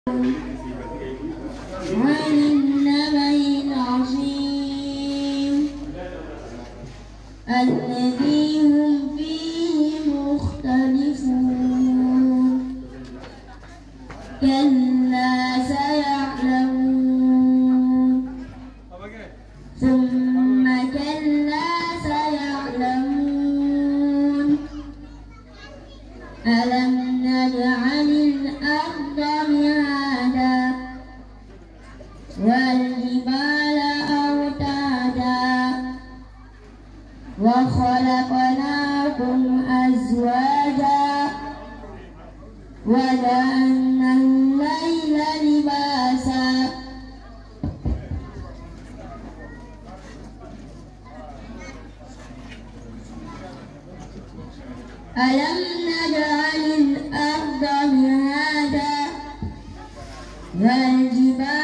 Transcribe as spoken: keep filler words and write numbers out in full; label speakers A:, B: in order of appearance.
A: عن النبأ العظيم الذي هم فيه مختلفون كلا سيعلمون ثم كلا سيعلمون ألم نجعل الأرض مهادا والجبال أوتادا وخلقناكم أزواجا وجعلنا الليل لباسا ألم نجعل الأرض مهادا والجبال